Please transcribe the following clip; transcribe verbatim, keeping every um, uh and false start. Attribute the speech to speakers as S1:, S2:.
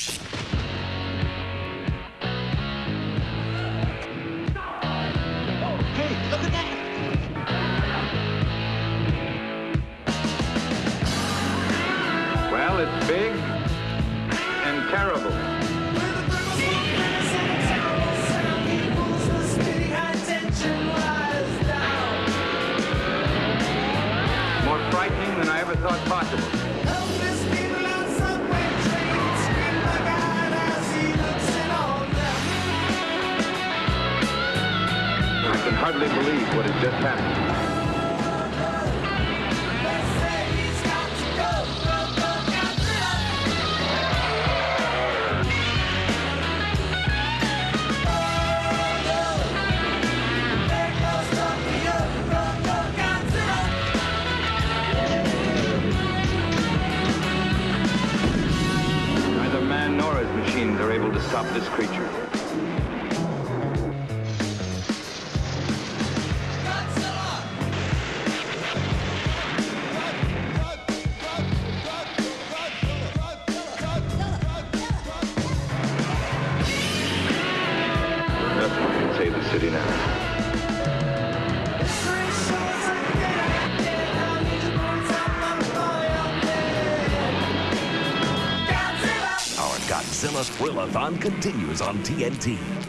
S1: Hey, look at that!
S2: Well, it's big and terrible. More frightening than I ever thought possible. I can hardly believe what has just happened. Neither man nor his machines are able to stop this creature. Nothing can save the city now.
S3: Our Godzilla Thrill-a-thon continues on T N T.